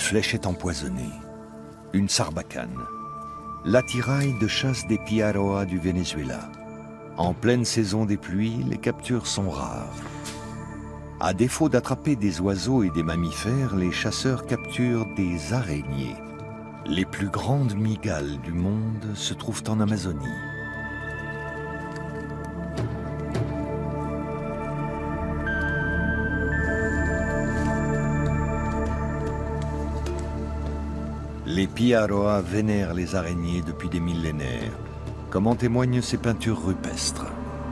flèche est empoisonnée. Une sarbacane. L'attirail de chasse des piaroas du Venezuela. En pleine saison des pluies, les captures sont rares. À défaut d'attraper des oiseaux et des mammifères, les chasseurs capturent des araignées. Les plus grandes mygales du monde se trouvent en Amazonie. Les piaroas vénèrent les araignées depuis des millénaires, comme en témoignent ces peintures rupestres.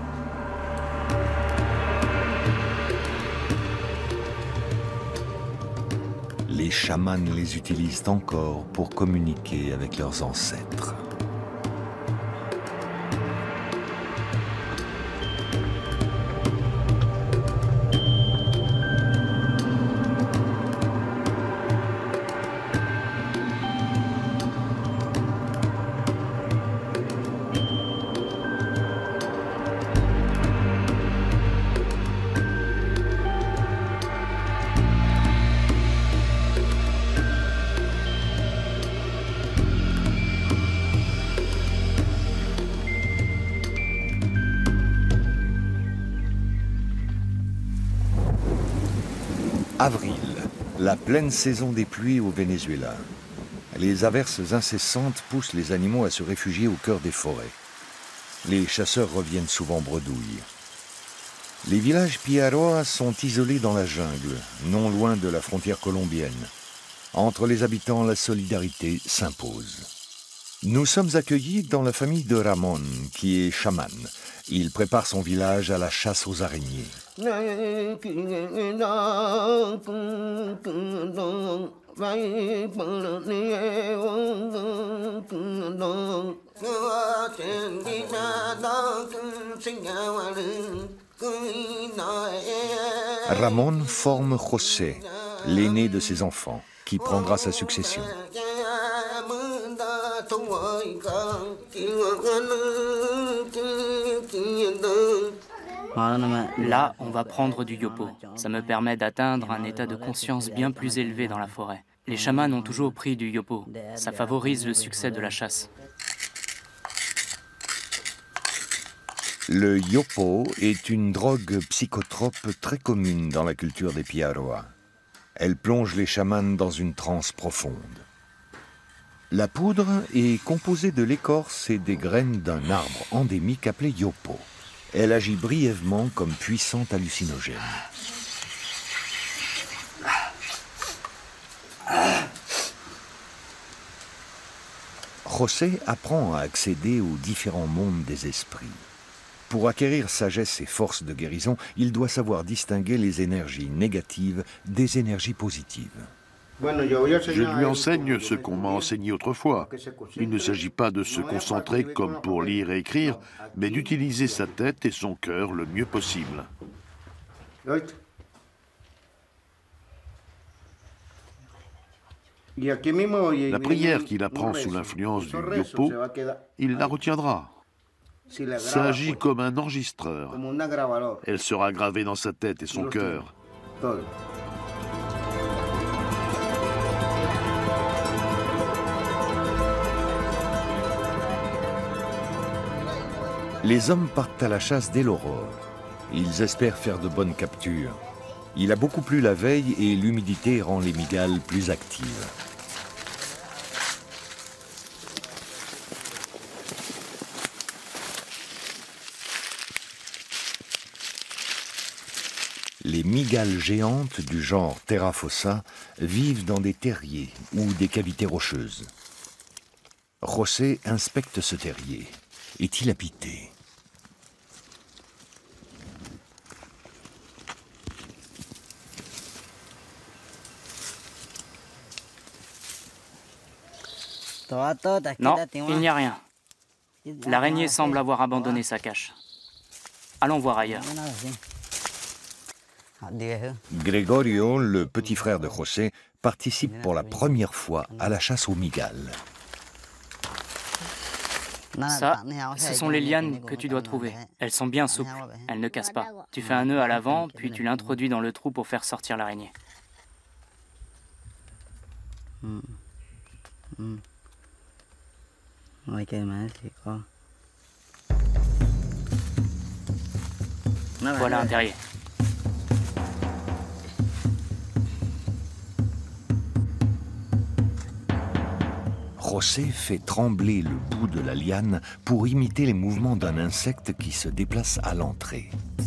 Les chamans les utilisent encore pour communiquer avec leurs ancêtres. Avril, la pleine saison des pluies au Venezuela. Les averses incessantes poussent les animaux à se réfugier au cœur des forêts. Les chasseurs reviennent souvent bredouilles. Les villages piaroas sont isolés dans la jungle, non loin de la frontière colombienne. Entre les habitants, la solidarité s'impose. Nous sommes accueillis dans la famille de Ramon, qui est chaman. Il prépare son village à la chasse aux araignées. Ramon forme José, l'aîné de ses enfants, qui prendra sa succession. Là, on va prendre du yopo. Ça me permet d'atteindre un état de conscience bien plus élevé dans la forêt. Les chamans ont toujours pris du yopo. Ça favorise le succès de la chasse. Le yopo est une drogue psychotrope très commune dans la culture des piaroas. Elle plonge les chamans dans une transe profonde. La poudre est composée de l'écorce et des graines d'un arbre endémique appelé yopo. Elle agit brièvement comme puissant hallucinogène. José apprend à accéder aux différents mondes des esprits. Pour acquérir sagesse et force de guérison, il doit savoir distinguer les énergies négatives des énergies positives. Je lui enseigne ce qu'on m'a enseigné autrefois. Il ne s'agit pas de se concentrer comme pour lire et écrire, mais d'utiliser sa tête et son cœur le mieux possible. La prière qu'il apprend sous l'influence du yopo, il la retiendra. Ça agit comme un enregistreur. Elle sera gravée dans sa tête et son cœur. Les hommes partent à la chasse dès l'aurore. Ils espèrent faire de bonnes captures. Il a beaucoup plu la veille et l'humidité rend les mygales plus actives. Les mygales géantes du genre Terrafossa vivent dans des terriers ou des cavités rocheuses. José inspecte ce terrier. Est-il habité? Non, il n'y a rien. L'araignée semble avoir abandonné sa cache. Allons voir ailleurs. Gregorio, le petit frère de José, participe pour la première fois à la chasse aux mygales. Ça, ce sont les lianes que tu dois trouver. Elles sont bien souples, elles ne cassent pas. Tu fais un nœud à l'avant, puis tu l'introduis dans le trou pour faire sortir l'araignée. Voilà un terrier. José fait trembler le bout de la liane pour imiter les mouvements d'un insecte qui se déplace à l'entrée.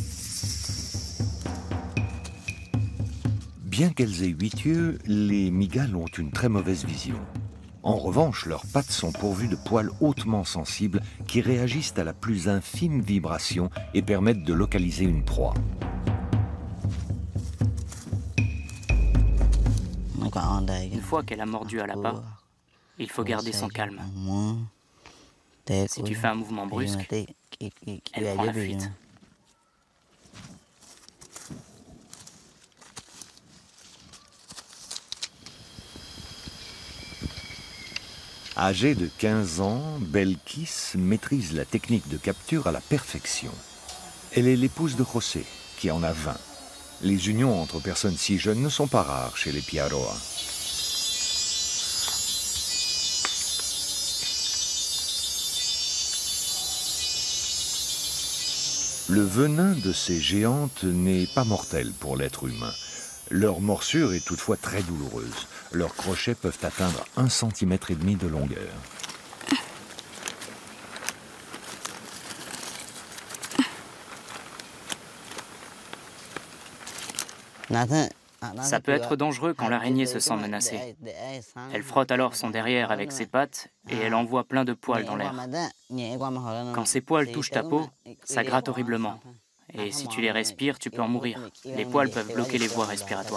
Bien qu'elles aient 8 yeux, les mygales ont une très mauvaise vision. En revanche, leurs pattes sont pourvues de poils hautement sensibles qui réagissent à la plus infime vibration et permettent de localiser une proie. Une fois qu'elle a mordu à l'appât, il faut garder son calme. Si tu fais un mouvement brusque, elle prend la fuite. Âgée de 15 ans, Belkis maîtrise la technique de capture à la perfection. Elle est l'épouse de José, qui en a 20. Les unions entre personnes si jeunes ne sont pas rares chez les Piaroa. Le venin de ces géantes n'est pas mortel pour l'être humain. Leur morsure est toutefois très douloureuse. Leurs crochets peuvent atteindre 1,5 cm de longueur. Ça peut être dangereux quand l'araignée se sent menacée. Elle frotte alors son derrière avec ses pattes et elle envoie plein de poils dans l'air. Quand ces poils touchent ta peau, ça gratte horriblement. Et si tu les respires, tu peux en mourir. Les poils peuvent bloquer les voies respiratoires.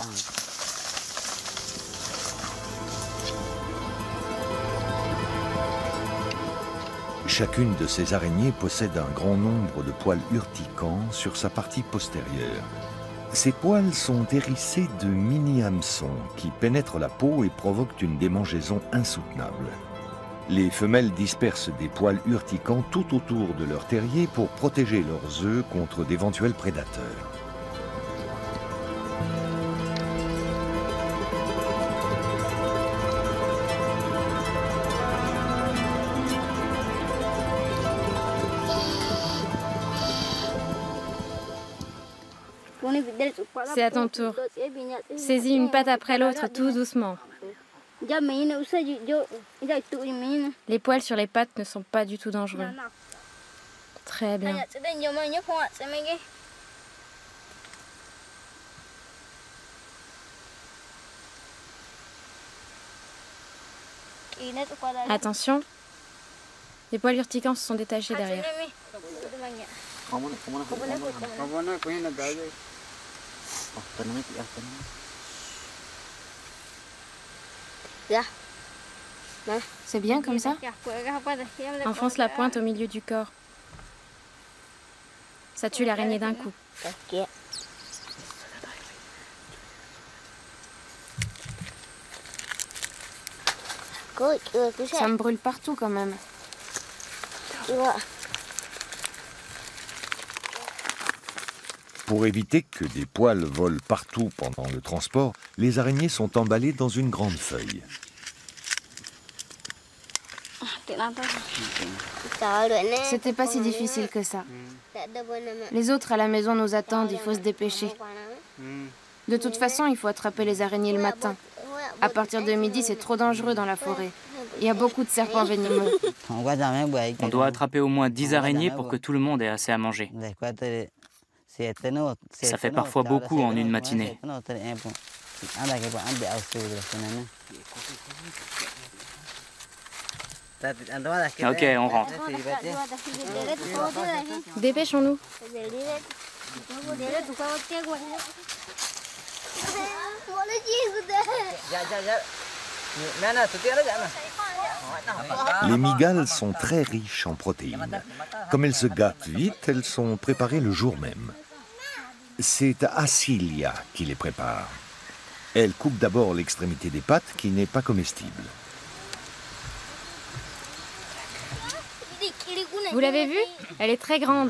Chacune de ces araignées possède un grand nombre de poils urticants sur sa partie postérieure. Ces poils sont hérissés de mini-hameçons qui pénètrent la peau et provoquent une démangeaison insoutenable. Les femelles dispersent des poils urticants tout autour de leur terrier pour protéger leurs œufs contre d'éventuels prédateurs. C'est à ton tour. Saisis une patte après l'autre, tout doucement. Les poils sur les pattes ne sont pas du tout dangereux. Très bien. Attention, les poils urticants se sont détachés derrière. C'est bien comme ça? Enfonce la pointe au milieu du corps. Ça tue l'araignée d'un coup. Ça me brûle partout quand même. Pour éviter que des poils volent partout pendant le transport, les araignées sont emballées dans une grande feuille. C'était pas si difficile que ça. Les autres à la maison nous attendent, il faut se dépêcher. De toute façon, il faut attraper les araignées le matin. À partir de midi, c'est trop dangereux dans la forêt. Il y a beaucoup de serpents venimeux. On doit attraper au moins 10 araignées pour que tout le monde ait assez à manger. Ça fait parfois beaucoup en une matinée. Ok, on rentre. Dépêchons-nous. Les mygales sont très riches en protéines. Comme elles se gâtent vite, elles sont préparées le jour même. C'est Acilia qui les prépare. Elle coupe d'abord l'extrémité des pattes qui n'est pas comestible. Vous l'avez vue? Elle est très grande.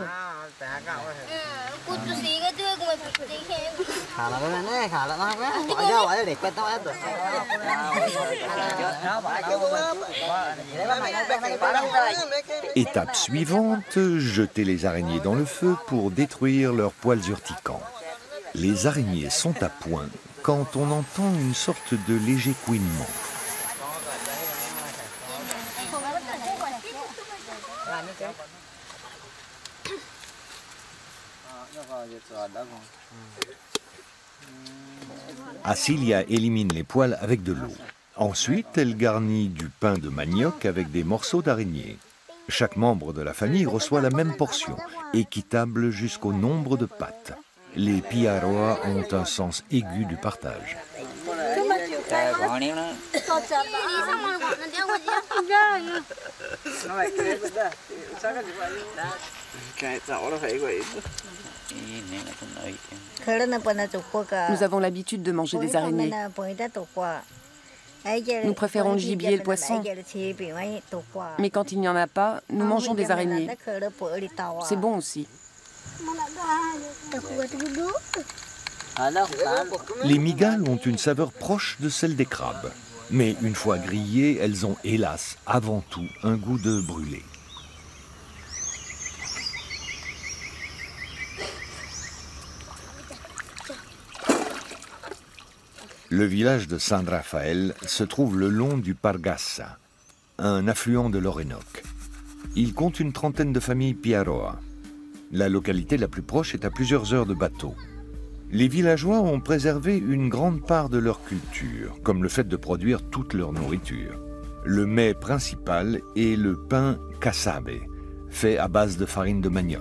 Étape suivante, jeter les araignées dans le feu pour détruire leurs poils urticants. Les araignées sont à point quand on entend une sorte de léger couinement. Acilia élimine les poils avec de l'eau. Ensuite, elle garnit du pain de manioc avec des morceaux d'araignée. Chaque membre de la famille reçoit la même portion, équitable jusqu'au nombre de pattes. Les Piaroa ont un sens aigu du partage. Nous avons l'habitude de manger des araignées. Nous préférons le gibier et le poisson. Mais quand il n'y en a pas, nous mangeons des araignées. C'est bon aussi. Les migales ont une saveur proche de celle des crabes. Mais une fois grillées, elles ont hélas, avant tout, un goût de brûlé. Le village de San Rafael se trouve le long du Pargassa, un affluent de l'Orénoque. Il compte une trentaine de familles Piaroa. La localité la plus proche est à plusieurs heures de bateau. Les villageois ont préservé une grande part de leur culture, comme le fait de produire toute leur nourriture. Le mets principal est le pain casabe, fait à base de farine de manioc.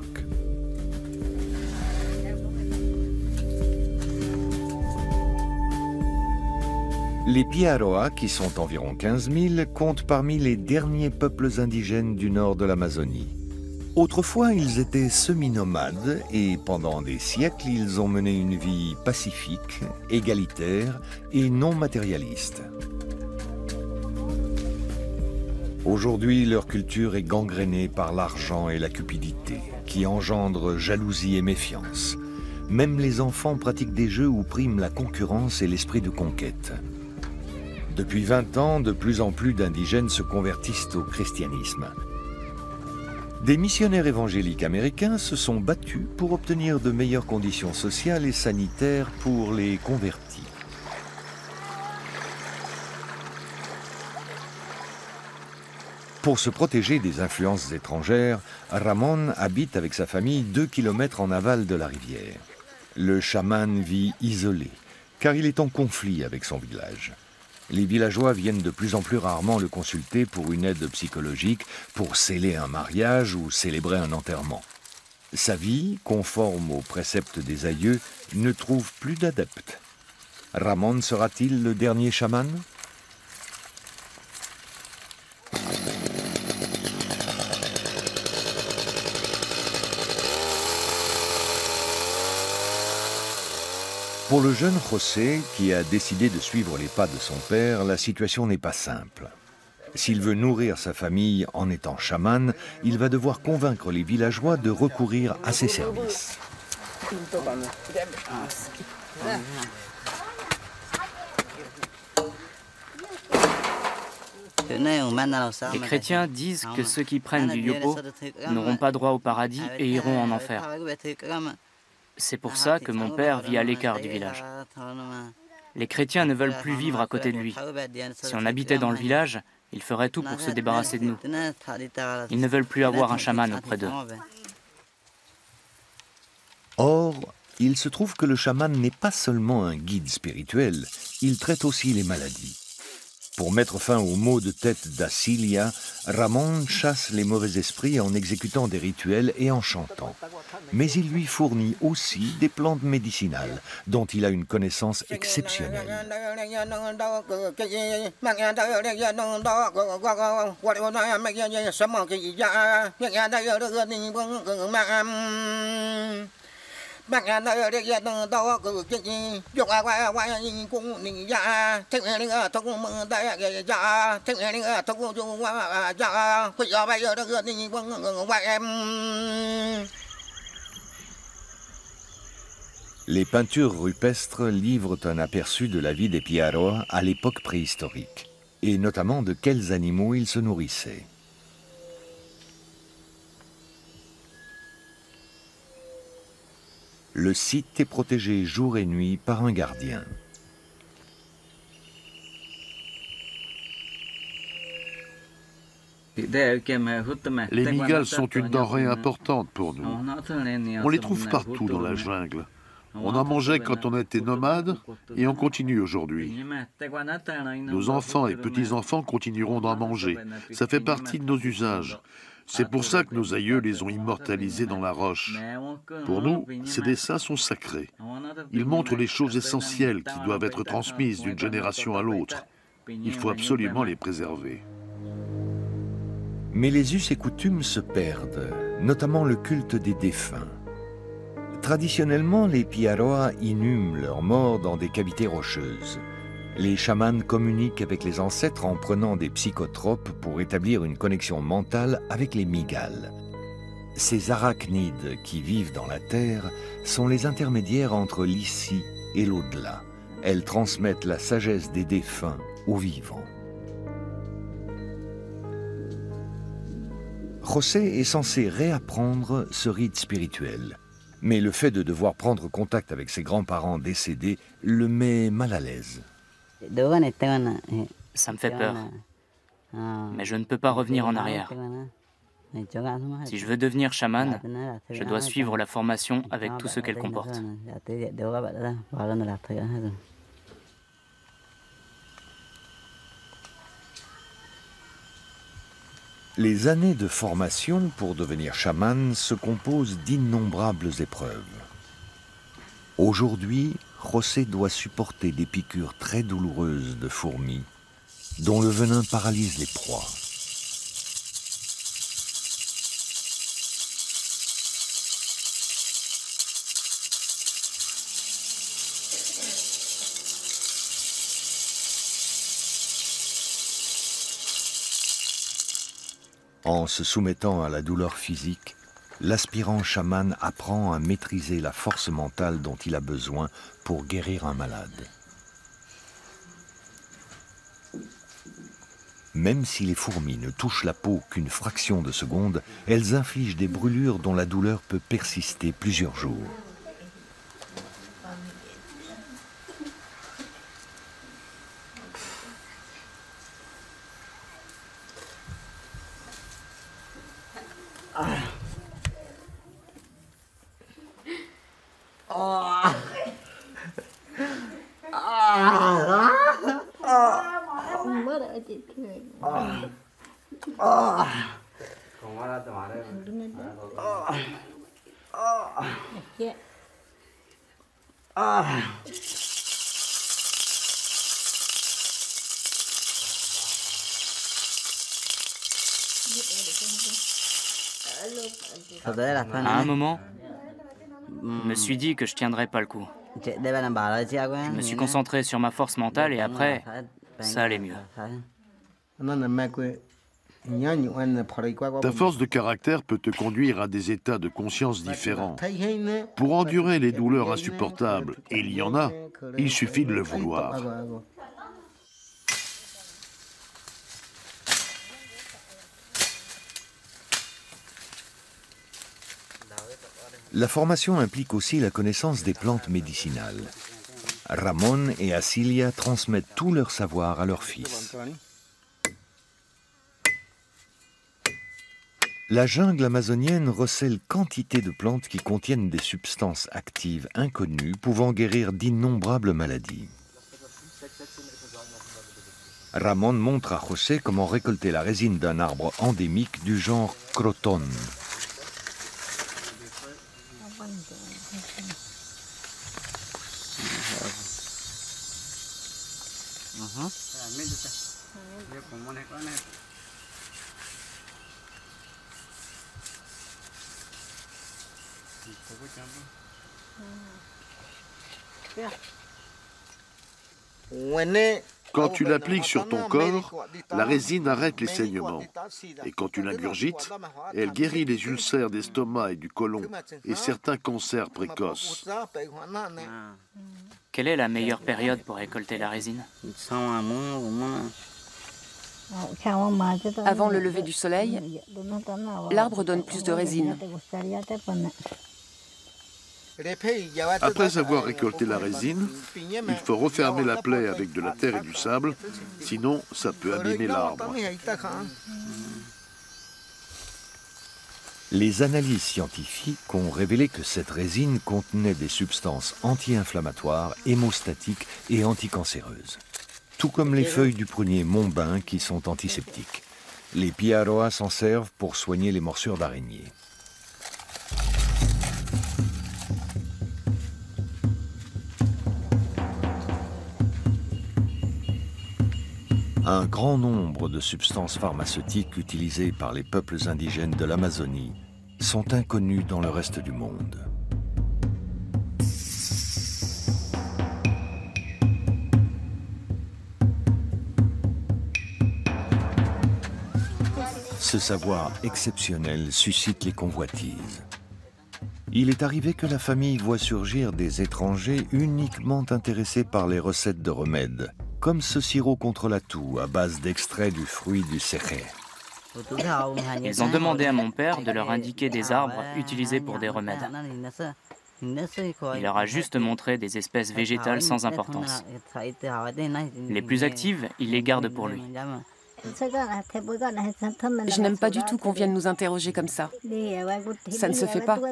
Les Piaroa, qui sont environ 15 000, comptent parmi les derniers peuples indigènes du nord de l'Amazonie. Autrefois, ils étaient semi-nomades et pendant des siècles, ils ont mené une vie pacifique, égalitaire et non matérialiste. Aujourd'hui, leur culture est gangrénée par l'argent et la cupidité, qui engendrent jalousie et méfiance. Même les enfants pratiquent des jeux où priment la concurrence et l'esprit de conquête. Depuis 20 ans, de plus en plus d'indigènes se convertissent au christianisme. Des missionnaires évangéliques américains se sont battus pour obtenir de meilleures conditions sociales et sanitaires pour les convertis. Pour se protéger des influences étrangères, Ramon habite avec sa famille 2 kilomètres en aval de la rivière. Le chaman vit isolé, car il est en conflit avec son village. Les villageois viennent de plus en plus rarement le consulter pour une aide psychologique, pour sceller un mariage ou célébrer un enterrement. Sa vie, conforme aux préceptes des aïeux, ne trouve plus d'adeptes. Ramon sera-t-il le dernier chaman ? Pour le jeune José, qui a décidé de suivre les pas de son père, la situation n'est pas simple. S'il veut nourrir sa famille en étant chaman, il va devoir convaincre les villageois de recourir à ses services. Les chrétiens disent que ceux qui prennent du yopo n'auront pas droit au paradis et iront en enfer. C'est pour ça que mon père vit à l'écart du village. Les chrétiens ne veulent plus vivre à côté de lui. Si on habitait dans le village, ils feraient tout pour se débarrasser de nous. Ils ne veulent plus avoir un chaman auprès d'eux. Or, il se trouve que le chaman n'est pas seulement un guide spirituel, il traite aussi les maladies. Pour mettre fin aux maux de tête d'Acilia, Ramon chasse les mauvais esprits en exécutant des rituels et en chantant. Mais il lui fournit aussi des plantes médicinales, dont il a une connaissance exceptionnelle. Les peintures rupestres livrent un aperçu de la vie des Piaroa à l'époque préhistorique. et notamment de quels animaux ils se nourrissaient. Le site est protégé jour et nuit par un gardien. Les migales sont une denrée importante pour nous. On les trouve partout dans la jungle. On en mangeait quand on était nomade et on continue aujourd'hui. Nos enfants et petits-enfants continueront d'en manger. Ça fait partie de nos usages. C'est pour ça que nos aïeux les ont immortalisés dans la roche. Pour nous, ces dessins sont sacrés. Ils montrent les choses essentielles qui doivent être transmises d'une génération à l'autre. Il faut absolument les préserver. Mais les us et coutumes se perdent, notamment le culte des défunts. Traditionnellement, les Piaroa inhument leurs morts dans des cavités rocheuses. Les chamans communiquent avec les ancêtres en prenant des psychotropes pour établir une connexion mentale avec les migales. Ces arachnides qui vivent dans la terre sont les intermédiaires entre l'ici et l'au-delà. Elles transmettent la sagesse des défunts aux vivants. José est censé réapprendre ce rite spirituel. Mais le fait de devoir prendre contact avec ses grands-parents décédés le met mal à l'aise. Ça me fait peur. Mais je ne peux pas revenir en arrière. Si je veux devenir chaman, je dois suivre la formation avec tout ce qu'elle comporte. Les années de formation pour devenir chaman se composent d'innombrables épreuves. Aujourd'hui, José doit supporter des piqûres très douloureuses de fourmis, dont le venin paralyse les proies. En se soumettant à la douleur physique, l'aspirant chaman apprend à maîtriser la force mentale dont il a besoin pour guérir un malade. Même si les fourmis ne touchent la peau qu'une fraction de seconde, elles infligent des brûlures dont la douleur peut persister plusieurs jours. À un moment, je me suis dit que je tiendrais pas le coup. Je me suis concentré sur ma force mentale et après, ça allait mieux. Ta force de caractère peut te conduire à des états de conscience différents. Pour endurer les douleurs insupportables, et il y en a, il suffit de le vouloir. La formation implique aussi la connaissance des plantes médicinales. Ramón et Asilia transmettent tout leur savoir à leur fils. La jungle amazonienne recèle quantité de plantes qui contiennent des substances actives inconnues pouvant guérir d'innombrables maladies. Ramón montre à José comment récolter la résine d'un arbre endémique du genre Croton. Quand tu l'appliques sur ton corps, la résine arrête les saignements. Et quand tu l'ingurgites, elle guérit les ulcères d'estomac et du côlon et certains cancers précoces. Quelle est la meilleure période pour récolter la résine? Avant le lever du soleil, l'arbre donne plus de résine. Après avoir récolté la résine, il faut refermer la plaie avec de la terre et du sable, sinon ça peut abîmer l'arbre. Les analyses scientifiques ont révélé que cette résine contenait des substances anti-inflammatoires, hémostatiques et anticancéreuses. Tout comme les feuilles du prunier monbain qui sont antiseptiques. Les piaroas s'en servent pour soigner les morsures d'araignées. Un grand nombre de substances pharmaceutiques utilisées par les peuples indigènes de l'Amazonie sont inconnues dans le reste du monde. Ce savoir exceptionnel suscite les convoitises. Il est arrivé que la famille voit surgir des étrangers uniquement intéressés par les recettes de remèdes, comme ce sirop contre la toux à base d'extrait du fruit du céré. Ils ont demandé à mon père de leur indiquer des arbres utilisés pour des remèdes. Il leur a juste montré des espèces végétales sans importance. Les plus actives, il les garde pour lui. Je n'aime pas du tout qu'on vienne nous interroger comme ça. Ça ne se fait pas.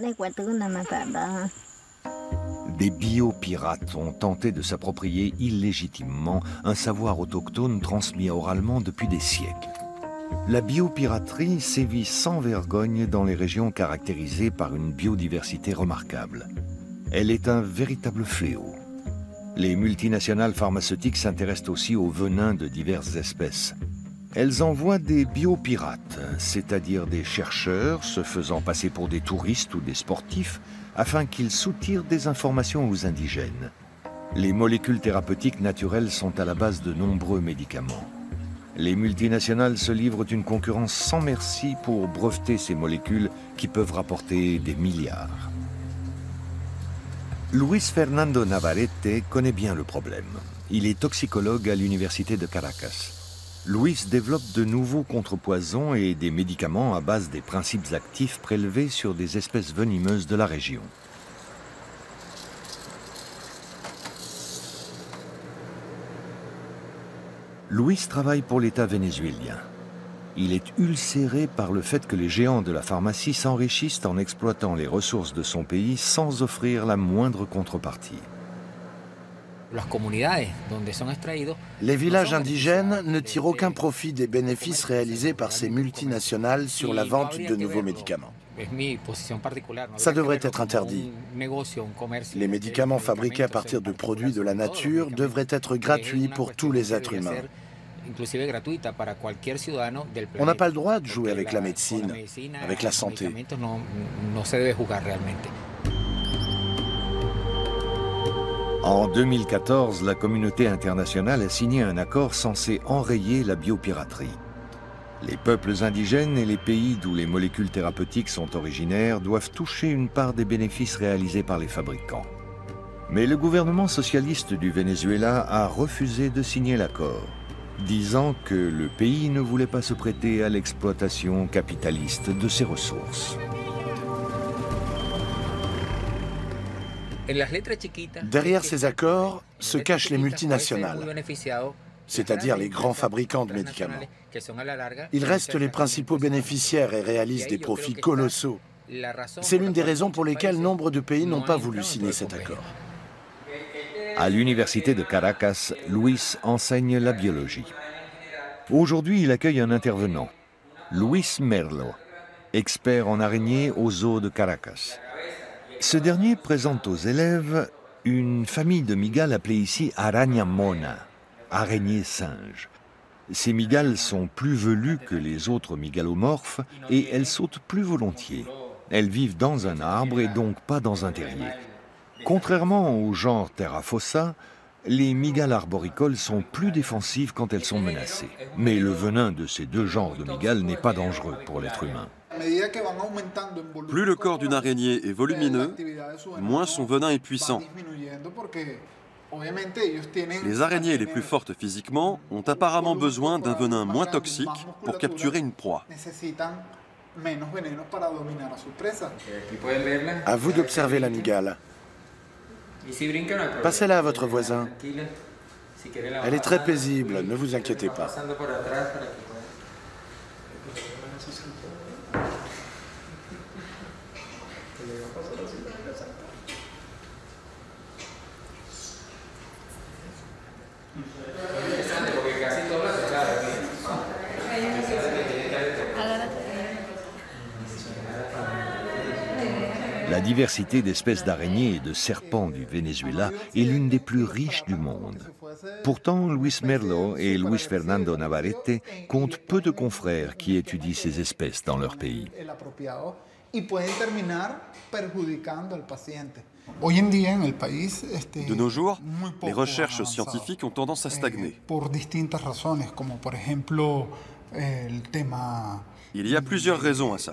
Des biopirates ont tenté de s'approprier illégitimement un savoir autochtone transmis oralement depuis des siècles. La biopiraterie sévit sans vergogne dans les régions caractérisées par une biodiversité remarquable. Elle est un véritable fléau. Les multinationales pharmaceutiques s'intéressent aussi au venin de diverses espèces. Elles envoient des biopirates, c'est-à-dire des chercheurs se faisant passer pour des touristes ou des sportifs, afin qu'ils soutirent des informations aux indigènes. Les molécules thérapeutiques naturelles sont à la base de nombreux médicaments. Les multinationales se livrent une concurrence sans merci pour breveter ces molécules qui peuvent rapporter des milliards. Luis Fernando Navarrete connaît bien le problème. Il est toxicologue à l'université de Caracas. Luis développe de nouveaux contrepoisons et des médicaments à base des principes actifs prélevés sur des espèces venimeuses de la région. Luis travaille pour l'État vénézuélien. Il est ulcéré par le fait que les géants de la pharmacie s'enrichissent en exploitant les ressources de son pays sans offrir la moindre contrepartie. Les villages indigènes ne tirent aucun profit des bénéfices réalisés par ces multinationales sur la vente de nouveaux médicaments. Ça devrait être interdit. Les médicaments fabriqués à partir de produits de la nature devraient être gratuits pour tous les êtres humains. On n'a pas le droit de jouer avec la médecine, avec la santé. En 2014, la communauté internationale a signé un accord censé enrayer la biopiraterie. Les peuples indigènes et les pays d'où les molécules thérapeutiques sont originaires doivent toucher une part des bénéfices réalisés par les fabricants. Mais le gouvernement socialiste du Venezuela a refusé de signer l'accord, disant que le pays ne voulait pas se prêter à l'exploitation capitaliste de ses ressources. Derrière ces accords se cachent les multinationales, c'est-à-dire les grands fabricants de médicaments. Ils restent les principaux bénéficiaires et réalisent des profits colossaux. C'est l'une des raisons pour lesquelles nombre de pays n'ont pas voulu signer cet accord. À l'université de Caracas, Luis enseigne la biologie. Aujourd'hui, il accueille un intervenant, Luis Merlo, expert en araignées aux zoos de Caracas. Ce dernier présente aux élèves une famille de mygales appelée ici araña mona, araignée singe. Ces mygales sont plus velues que les autres mygalomorphes et elles sautent plus volontiers. Elles vivent dans un arbre et donc pas dans un terrier. Contrairement au genre Theraphosa, les mygales arboricoles sont plus défensives quand elles sont menacées. Mais le venin de ces deux genres de mygales n'est pas dangereux pour l'être humain. Plus le corps d'une araignée est volumineux, moins son venin est puissant. Les araignées les plus fortes physiquement ont apparemment besoin d'un venin moins toxique pour capturer une proie. À vous d'observer la mygale. Passez-la à votre voisin. Elle est très paisible, ne vous inquiétez pas. La diversité d'espèces d'araignées et de serpents du Venezuela est l'une des plus riches du monde. Pourtant, Luis Merlo et Luis Fernando Navarrete comptent peu de confrères qui étudient ces espèces dans leur pays. De nos jours, les recherches scientifiques ont tendance à stagner. Il y a plusieurs raisons à ça.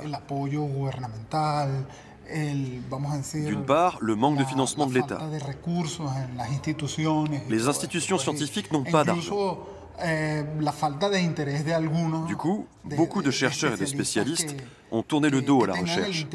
D'une part, le manque de financement de l'État. Les institutions scientifiques n'ont pas d'argent. Du coup, beaucoup de chercheurs et de spécialistes ont tourné le dos à la recherche.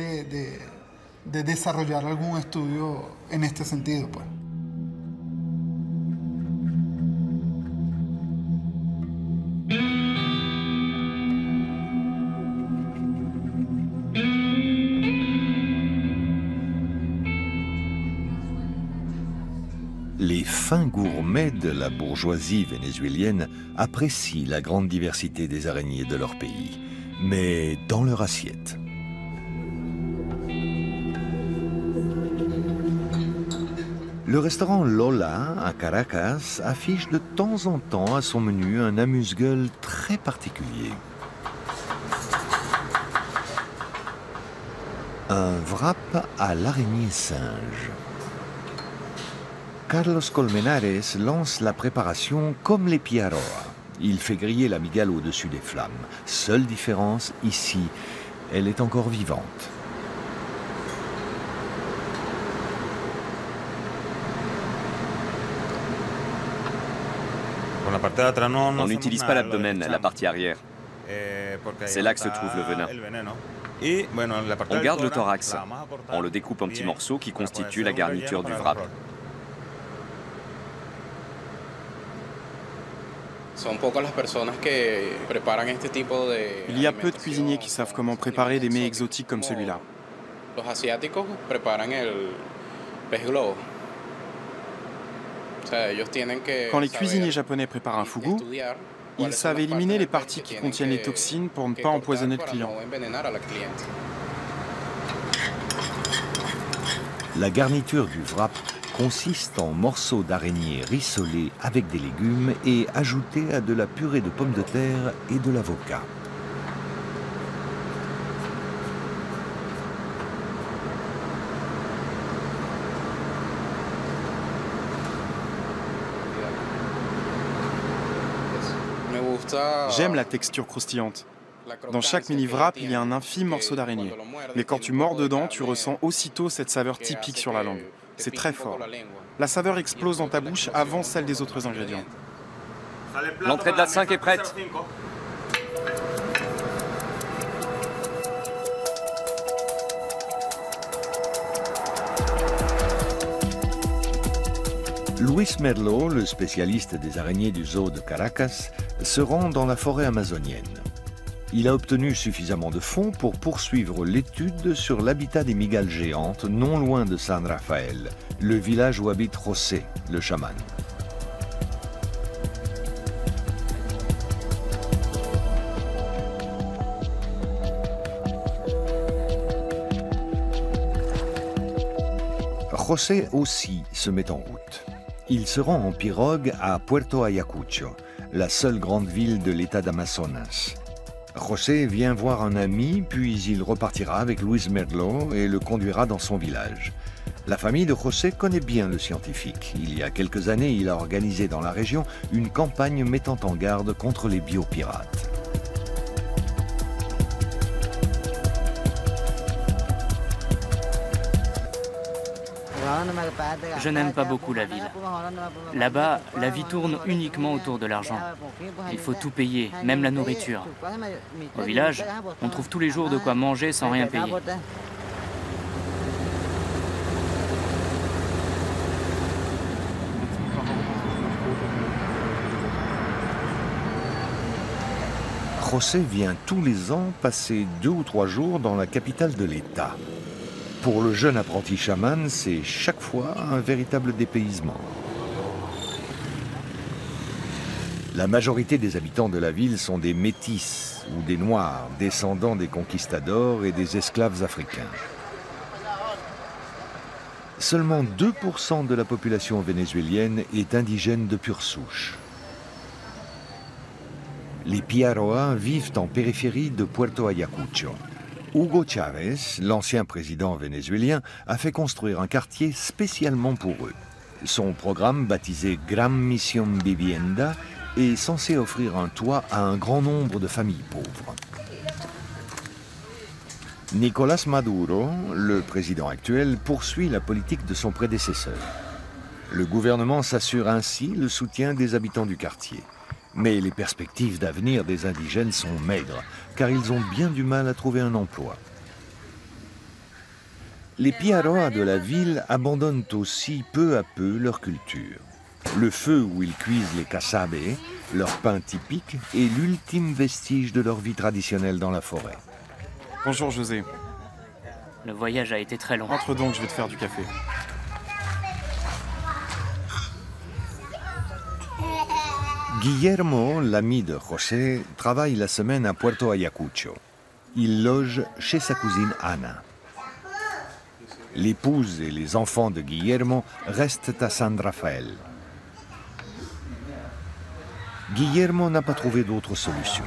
Les fins gourmets de la bourgeoisie vénézuélienne apprécient la grande diversité des araignées de leur pays, mais dans leur assiette. Le restaurant Lola, à Caracas, affiche de temps en temps à son menu un amuse-gueule très particulier. Un wrap à l'araignée singe. Carlos Colmenares lance la préparation comme les Piaroa. Il fait griller la mygale au-dessus des flammes. Seule différence, ici, elle est encore vivante. On n'utilise pas l'abdomen, la partie arrière. C'est là que se trouve le venin. On garde le thorax. On le découpe en petits morceaux qui constituent la garniture du wrap. Il y a peu de cuisiniers qui savent comment préparer des mets exotiques comme celui-là. Quand les cuisiniers japonais préparent un fugu, ils savent éliminer les parties qui contiennent les toxines pour ne pas empoisonner le client. La garniture du wrap consiste en morceaux d'araignée rissolés avec des légumes et ajoutés à de la purée de pommes de terre et de l'avocat. J'aime la texture croustillante. Dans chaque mini wrap, il y a un infime morceau d'araignée. Mais quand tu mords dedans, tu ressens aussitôt cette saveur typique sur la langue. C'est très fort. La saveur explose dans ta bouche avant celle des autres ingrédients. L'entrée de la 5 est prête. Luis Merlo, le spécialiste des araignées du zoo de Caracas, se rend dans la forêt amazonienne. Il a obtenu suffisamment de fonds pour poursuivre l'étude sur l'habitat des mygales géantes non loin de San Rafael, le village où habite José, le chaman. José aussi se met en route. Il se rend en pirogue à Puerto Ayacucho, la seule grande ville de l'état d'Amazonas. José vient voir un ami, puis il repartira avec Luis Merlo et le conduira dans son village. La famille de José connaît bien le scientifique. Il y a quelques années, il a organisé dans la région une campagne mettant en garde contre les biopirates. Je n'aime pas beaucoup la ville. Là-bas, la vie tourne uniquement autour de l'argent. Il faut tout payer, même la nourriture. Au village, on trouve tous les jours de quoi manger sans rien payer. José vient tous les ans passer 2 ou 3 jours dans la capitale de l'État. Pour le jeune apprenti chaman, c'est chaque fois un véritable dépaysement. La majorité des habitants de la ville sont des métis ou des noirs, descendants des conquistadors et des esclaves africains. Seulement 2% de la population vénézuélienne est indigène de pure souche. Les Piaroa vivent en périphérie de Puerto Ayacucho. Hugo Chávez, l'ancien président vénézuélien, a fait construire un quartier spécialement pour eux. Son programme, baptisé Gran Mission Vivienda, est censé offrir un toit à un grand nombre de familles pauvres. Nicolás Maduro, le président actuel, poursuit la politique de son prédécesseur. Le gouvernement s'assure ainsi le soutien des habitants du quartier. Mais les perspectives d'avenir des indigènes sont maigres, car ils ont bien du mal à trouver un emploi. Les Piaroa de la ville abandonnent aussi peu à peu leur culture. Le feu où ils cuisent les casabe, leur pain typique, est l'ultime vestige de leur vie traditionnelle dans la forêt. Bonjour José. Le voyage a été très long. Entre donc, je vais te faire du café. Guillermo, l'ami de José, travaille la semaine à Puerto Ayacucho. Il loge chez sa cousine Ana. L'épouse et les enfants de Guillermo restent à San Rafael. Guillermo n'a pas trouvé d'autre solution.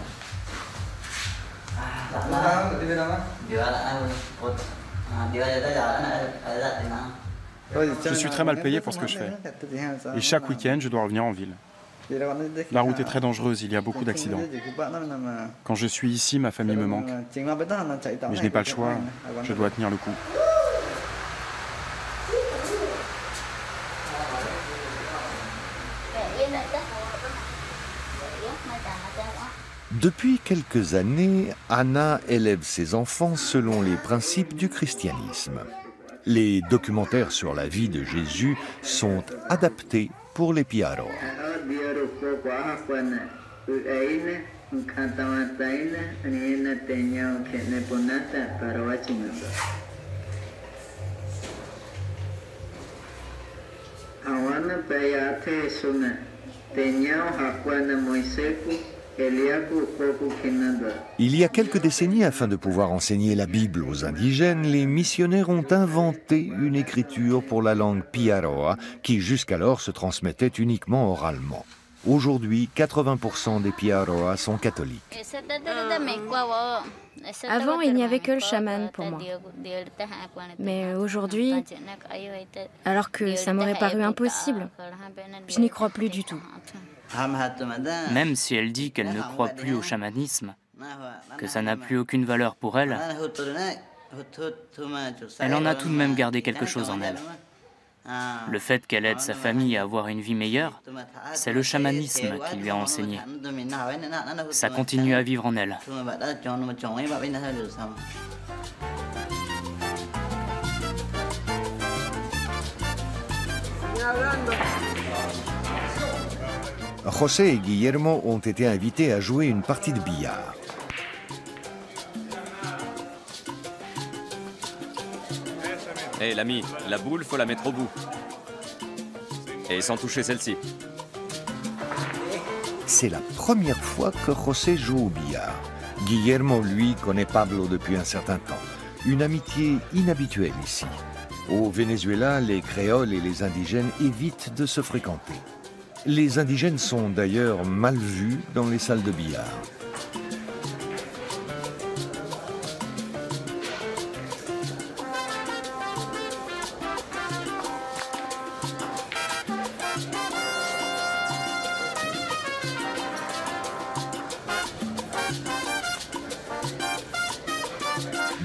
Je suis très mal payé pour ce que je fais. Et chaque week-end, je dois revenir en ville. La route est très dangereuse, il y a beaucoup d'accidents. Quand je suis ici, ma famille me manque. Mais je n'ai pas le choix, je dois tenir le coup. Depuis quelques années, Anna élève ses enfants selon les principes du christianisme. Les documentaires sur la vie de Jésus sont adaptés pour les Piaroa. Il y a quelques décennies, afin de pouvoir enseigner la Bible aux indigènes, les missionnaires ont inventé une écriture pour la langue Piaroa qui jusqu'alors se transmettait uniquement oralement. Aujourd'hui, 80% des Piaroa sont catholiques. Avant, il n'y avait que le chaman pour moi. Mais aujourd'hui, alors que ça m'aurait paru impossible, je n'y crois plus du tout. Même si elle dit qu'elle ne croit plus au chamanisme, que ça n'a plus aucune valeur pour elle, elle en a tout de même gardé quelque chose en elle. Le fait qu'elle aide sa famille à avoir une vie meilleure, c'est le chamanisme qui lui a enseigné. Ça continue à vivre en elle. José et Guillermo ont été invités à jouer une partie de billard. Hé l'ami, la boule, faut la mettre au bout. Et sans toucher celle-ci. C'est la première fois que José joue au billard. Guillermo, lui, connaît Pablo depuis un certain temps. Une amitié inhabituelle ici. Au Venezuela, les créoles et les indigènes évitent de se fréquenter. Les indigènes sont d'ailleurs mal vus dans les salles de billard.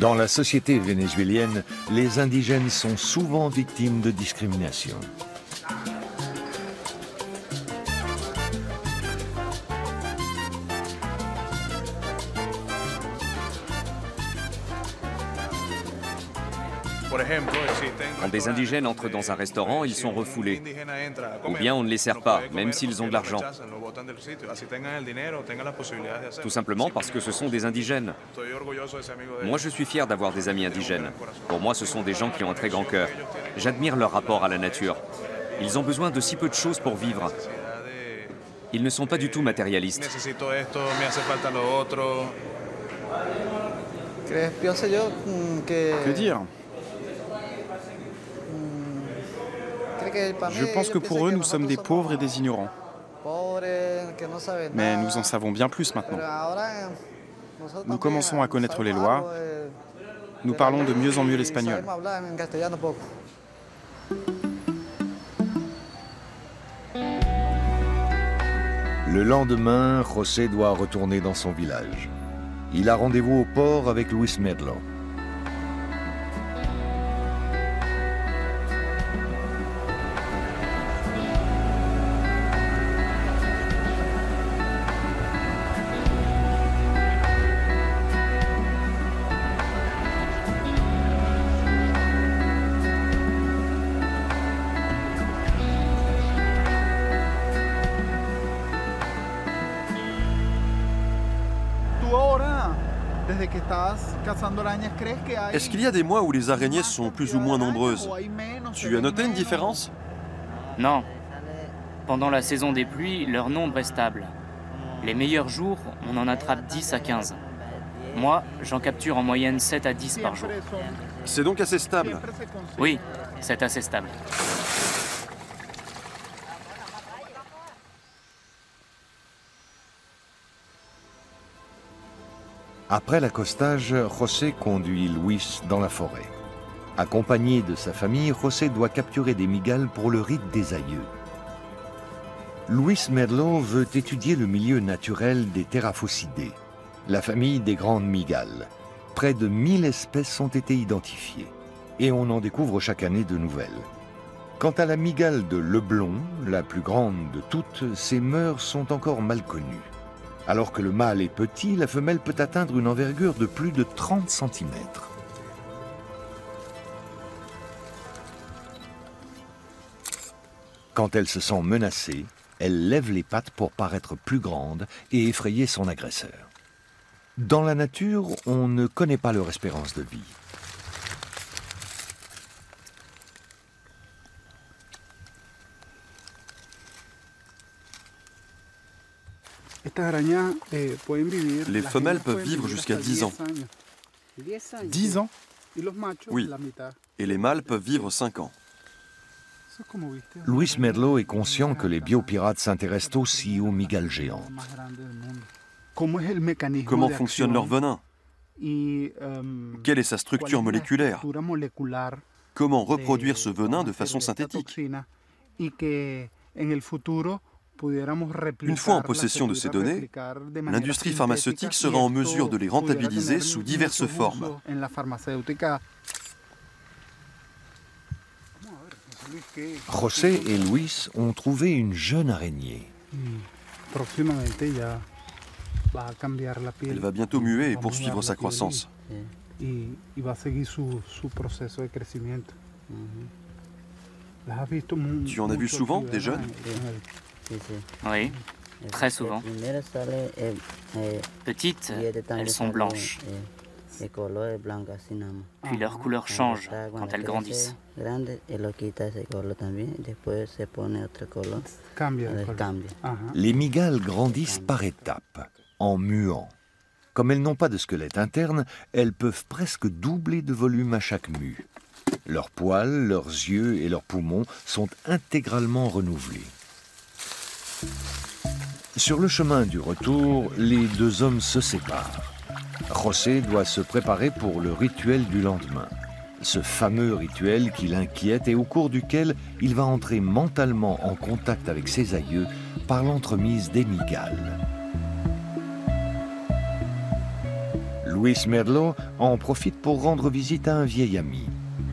Dans la société vénézuélienne, les indigènes sont souvent victimes de discrimination. Quand des indigènes entrent dans un restaurant, ils sont refoulés. Ou bien on ne les sert pas, même s'ils ont de l'argent. Tout simplement parce que ce sont des indigènes. Moi, je suis fier d'avoir des amis indigènes. Pour moi, ce sont des gens qui ont un très grand cœur. J'admire leur rapport à la nature. Ils ont besoin de si peu de choses pour vivre. Ils ne sont pas du tout matérialistes. Que dire? Je pense que pour eux, nous sommes des pauvres et des ignorants. Mais nous en savons bien plus maintenant. Nous commençons à connaître les lois. Nous parlons de mieux en mieux l'espagnol. Le lendemain, José doit retourner dans son village. Il a rendez-vous au port avec Luis Medlo. Est-ce qu'il y a des mois où les araignées sont plus ou moins nombreuses? Tu as noté une différence? Non. Pendant la saison des pluies, leur nombre est stable. Les meilleurs jours, on en attrape 10 à 15. Moi, j'en capture en moyenne 7 à 10 par jour. C'est donc assez stable? Oui, c'est assez stable. Après l'accostage, José conduit Luis dans la forêt. Accompagné de sa famille, José doit capturer des migales pour le rite des aïeux. Luis Medlo veut étudier le milieu naturel des Theraphosidae, la famille des grandes migales. Près de 1000 espèces ont été identifiées, et on en découvre chaque année de nouvelles. Quant à la migale de Leblon, la plus grande de toutes, ses mœurs sont encore mal connues. Alors que le mâle est petit, la femelle peut atteindre une envergure de plus de 30 cm. Quand elle se sent menacée, elle lève les pattes pour paraître plus grande et effrayer son agresseur. Dans la nature, on ne connaît pas leur espérance de vie. Les femelles peuvent vivre jusqu'à 10 ans. 10 ans? Oui. Et les mâles peuvent vivre 5 ans. Luis Medlo est conscient que les biopirates s'intéressent aussi aux migales géantes. Comment fonctionne leur venin? Quelle est sa structure moléculaire? Comment reproduire ce venin de façon synthétique? Une fois en possession de ces données, l'industrie pharmaceutique sera en mesure de les rentabiliser sous diverses formes. José et Luis ont trouvé une jeune araignée. Elle va bientôt muer et poursuivre sa croissance. Tu en as vu souvent, des jeunes? Oui, très souvent. Petites, elles sont blanches. Puis leur couleur change quand elles grandissent. Les migales grandissent par étapes, en muant. Comme elles n'ont pas de squelette interne, elles peuvent presque doubler de volume à chaque mue. Leurs poils, leurs yeux et leurs poumons sont intégralement renouvelés. Sur le chemin du retour, les deux hommes se séparent. José doit se préparer pour le rituel du lendemain. Ce fameux rituel qui l'inquiète et au cours duquel il va entrer mentalement en contact avec ses aïeux par l'entremise des migales. Luis Merlo en profite pour rendre visite à un vieil ami.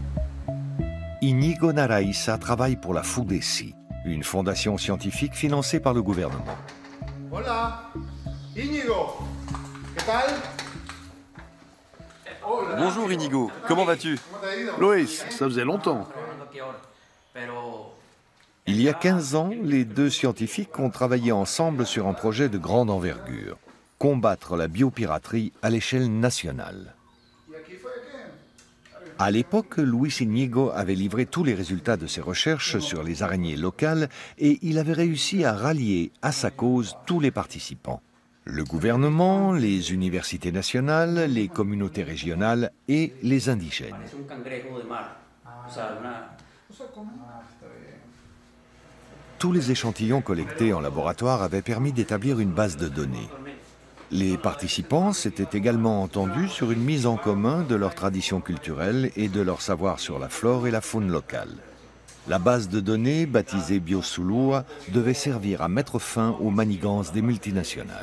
Íñigo Naraiza travaille pour la FUDESI, une fondation scientifique financée par le gouvernement. Hola, Íñigo, ¿qué tal? Bonjour Íñigo, comment vas-tu? Luis, ça faisait longtemps. Il y a 15 ans, les deux scientifiques ont travaillé ensemble sur un projet de grande envergure, combattre la biopiraterie à l'échelle nationale. À l'époque, Luis Íñigo avait livré tous les résultats de ses recherches sur les araignées locales et il avait réussi à rallier à sa cause tous les participants. Le gouvernement, les universités nationales, les communautés régionales et les indigènes. Tous les échantillons collectés en laboratoire avaient permis d'établir une base de données. Les participants s'étaient également entendus sur une mise en commun de leurs traditions culturelles et de leur savoir sur la flore et la faune locale. La base de données, baptisée Biosulua, devait servir à mettre fin aux manigances des multinationales.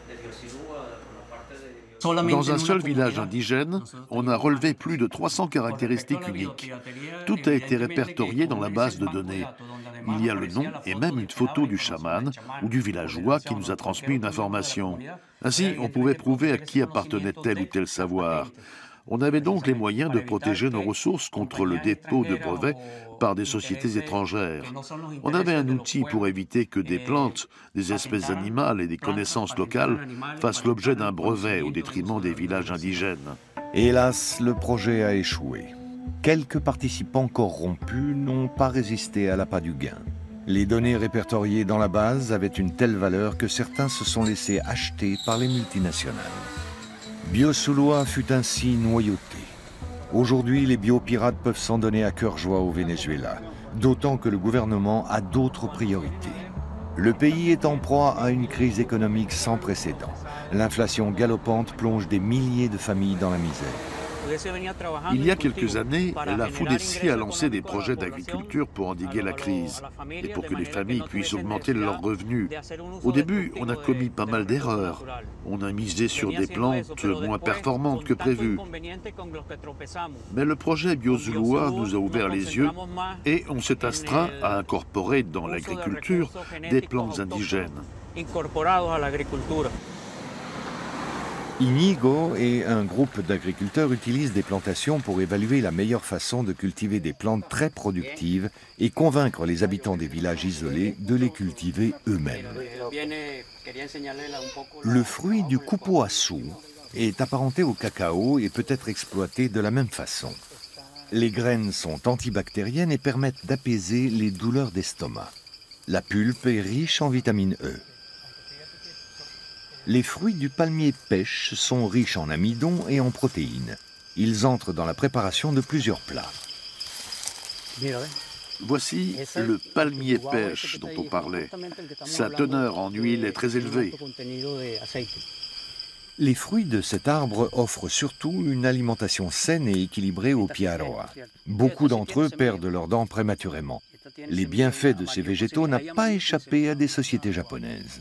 Dans un seul village indigène, on a relevé plus de 300 caractéristiques uniques. Tout a été répertorié dans la base de données. Il y a le nom et même une photo du chaman ou du villageois qui nous a transmis une information. Ainsi, on pouvait prouver à qui appartenait tel ou tel savoir. On avait donc les moyens de protéger nos ressources contre le dépôt de brevets par des sociétés étrangères. On avait un outil pour éviter que des plantes, des espèces animales et des connaissances locales fassent l'objet d'un brevet au détriment des villages indigènes. Hélas, le projet a échoué. Quelques participants corrompus n'ont pas résisté à l'appât du gain. Les données répertoriées dans la base avaient une telle valeur que certains se sont laissés acheter par les multinationales. Biosulua fut ainsi noyauté. Aujourd'hui, les biopirates peuvent s'en donner à cœur joie au Venezuela, d'autant que le gouvernement a d'autres priorités. Le pays est en proie à une crise économique sans précédent. L'inflation galopante plonge des milliers de familles dans la misère. Il y a quelques années, la FUDESI a lancé des projets d'agriculture pour endiguer la crise et pour que les familles puissent augmenter leurs revenus. Au début, on a commis pas mal d'erreurs. On a misé sur des plantes moins performantes que prévu. Mais le projet Biosulua nous a ouvert les yeux et on s'est astreint à incorporer dans l'agriculture des plantes indigènes. Íñigo et un groupe d'agriculteurs utilisent des plantations pour évaluer la meilleure façon de cultiver des plantes très productives et convaincre les habitants des villages isolés de les cultiver eux-mêmes. Le fruit du cupuaçu est apparenté au cacao et peut être exploité de la même façon. Les graines sont antibactériennes et permettent d'apaiser les douleurs d'estomac. La pulpe est riche en vitamine E. Les fruits du palmier pêche sont riches en amidon et en protéines. Ils entrent dans la préparation de plusieurs plats. Voici le palmier pêche dont on parlait. Sa teneur en huile est très élevée. Les fruits de cet arbre offrent surtout une alimentation saine et équilibrée aux piaroa. Beaucoup d'entre eux perdent leurs dents prématurément. Les bienfaits de ces végétaux n'ont pas échappé à des sociétés japonaises.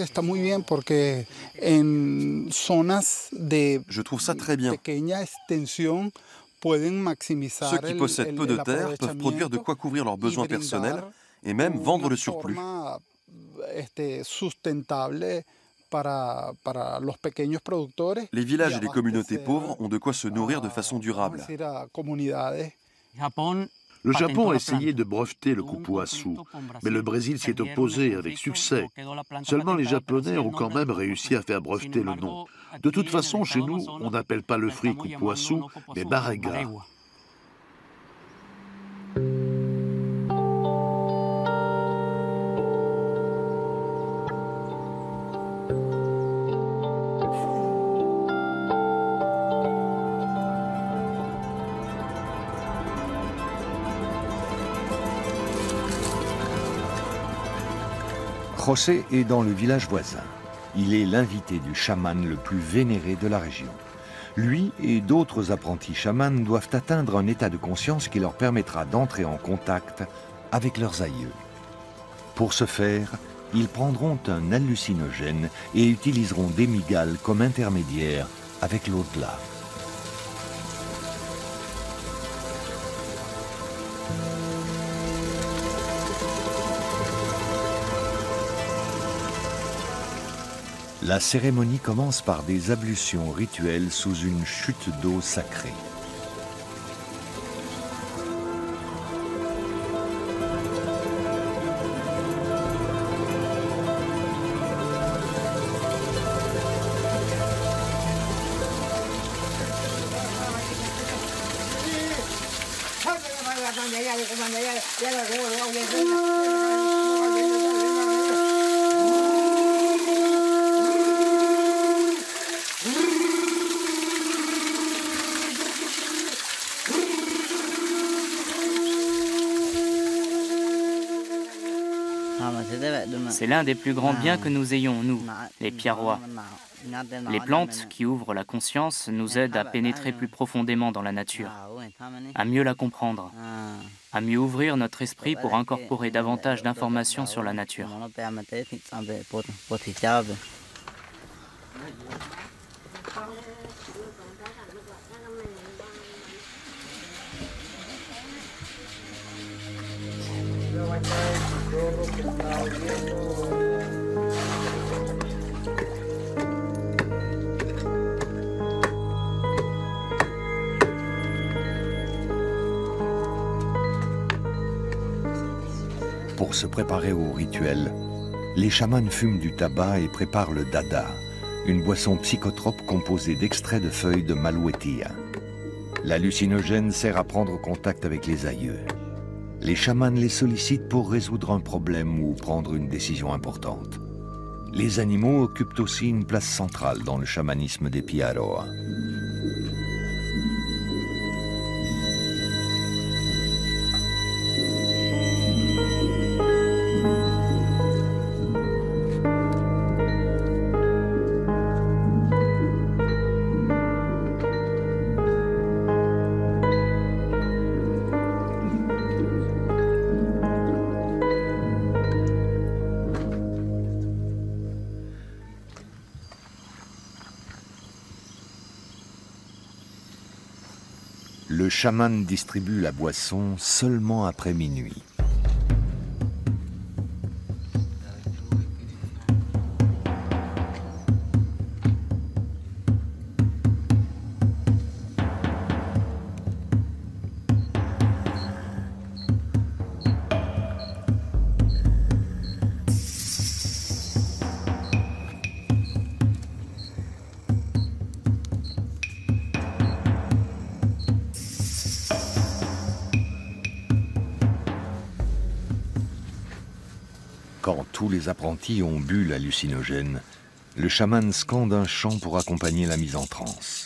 Je trouve ça très bien. Ceux qui possèdent peu de terre peuvent produire de quoi couvrir leurs besoins personnels et même vendre le surplus. Les villages et les communautés pauvres ont de quoi se nourrir de façon durable. Le Japon a essayé de breveter le cupuaçu, mais le Brésil s'y est opposé avec succès. Seulement les Japonais ont quand même réussi à faire breveter le nom. De toute façon, chez nous, on n'appelle pas le fruit cupuaçu, mais barega. José est dans le village voisin. Il est l'invité du chaman le plus vénéré de la région. Lui et d'autres apprentis chamans doivent atteindre un état de conscience qui leur permettra d'entrer en contact avec leurs aïeux. Pour ce faire, ils prendront un hallucinogène et utiliseront des migales comme intermédiaires avec l'au-delà. La cérémonie commence par des ablutions rituelles sous une chute d'eau sacrée. C'est l'un des plus grands biens que nous ayons, nous, les Pierrois. Les plantes qui ouvrent la conscience nous aident à pénétrer plus profondément dans la nature, à mieux la comprendre, à mieux ouvrir notre esprit pour incorporer davantage d'informations sur la nature. Pour se préparer au rituel, les chamans fument du tabac et préparent le dada, une boisson psychotrope composée d'extraits de feuilles de malouetia. L'hallucinogène sert à prendre contact avec les aïeux. Les chamans les sollicitent pour résoudre un problème ou prendre une décision importante. Les animaux occupent aussi une place centrale dans le chamanisme des Piaroa. Le chaman distribue la boisson seulement après minuit. Quand tous les apprentis ont bu l'hallucinogène, le chaman scande un chant pour accompagner la mise en transe.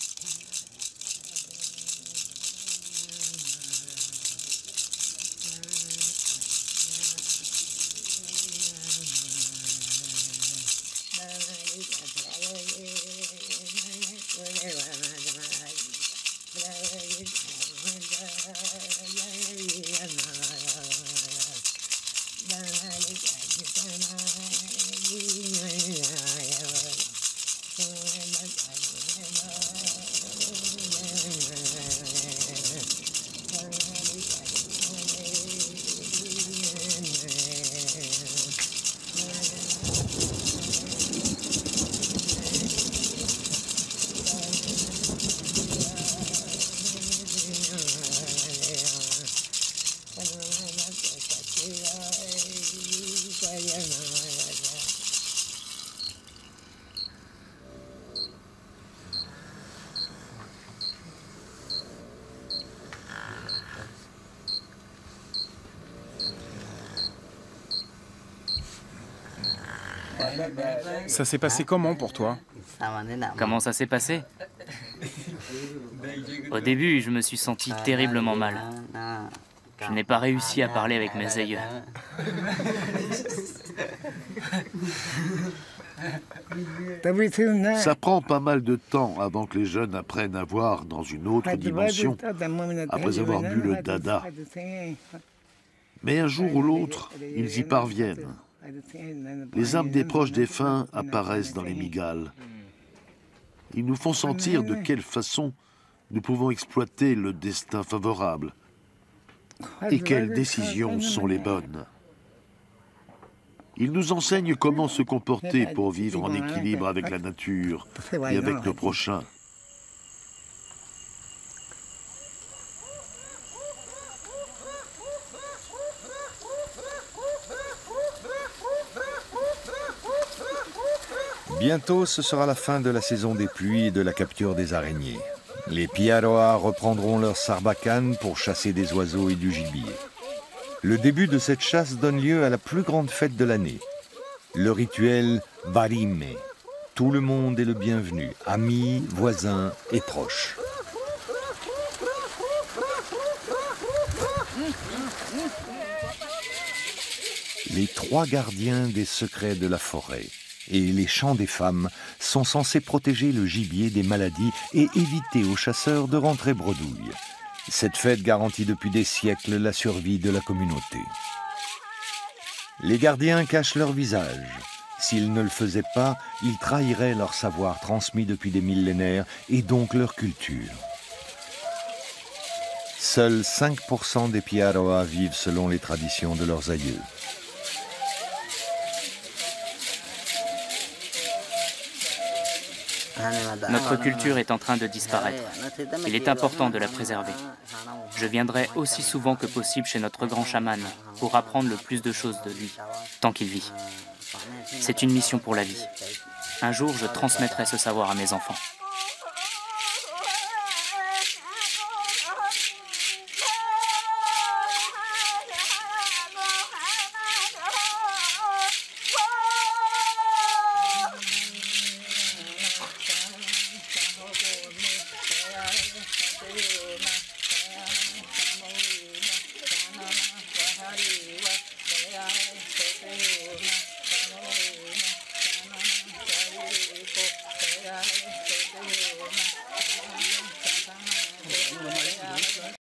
Ça s'est passé comment pour toi? Comment ça s'est passé? Au début, je me suis senti terriblement mal. Je n'ai pas réussi à parler avec mes aïeux. Ça prend pas mal de temps avant que les jeunes apprennent à voir dans une autre dimension, après avoir bu le dada. Mais un jour ou l'autre, ils y parviennent. Les âmes des proches défunts apparaissent dans les migales. Ils nous font sentir de quelle façon nous pouvons exploiter le destin favorable et quelles décisions sont les bonnes. Ils nous enseignent comment se comporter pour vivre en équilibre avec la nature et avec nos prochains. Bientôt, ce sera la fin de la saison des pluies et de la capture des araignées. Les Piaroa reprendront leur sarbacane pour chasser des oiseaux et du gibier. Le début de cette chasse donne lieu à la plus grande fête de l'année, le rituel Varime. Tout le monde est le bienvenu, amis, voisins et proches. Les 3 gardiens des secrets de la forêt et les chants des femmes sont censés protéger le gibier des maladies et éviter aux chasseurs de rentrer bredouille. Cette fête garantit depuis des siècles la survie de la communauté. Les gardiens cachent leur visage. S'ils ne le faisaient pas, ils trahiraient leur savoir transmis depuis des millénaires et donc leur culture. Seuls 5% des Piaroa vivent selon les traditions de leurs aïeux. Notre culture est en train de disparaître. Il est important de la préserver. Je viendrai aussi souvent que possible chez notre grand chaman pour apprendre le plus de choses de lui, tant qu'il vit. C'est une mission pour la vie. Un jour, je transmettrai ce savoir à mes enfants.